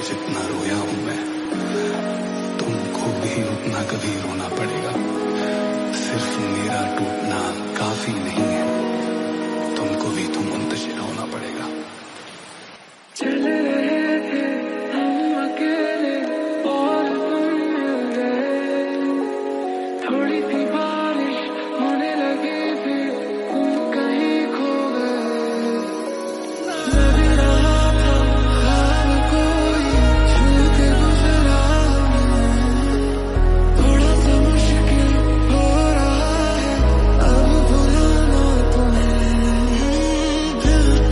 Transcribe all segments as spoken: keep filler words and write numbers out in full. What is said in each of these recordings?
जितना रोया हूं मैं, तुमको भी उतना कभी रोना पड़ेगा। सिर्फ मेरा टूटना काफी नहीं है, तुमको भी तो मुंतशिर होना पड़ेगा। चल रहे थे हम अकेले और तुम मिल गए, थोड़ी सी बारिश होने लगी थी, तुम कहीं खो गए। लग रहा था ख्वाब कोई छू के गुजरा, थोड़ा सा मुश्किल हो रहा है अब भुलाना तुम्हें। दिल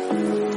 है।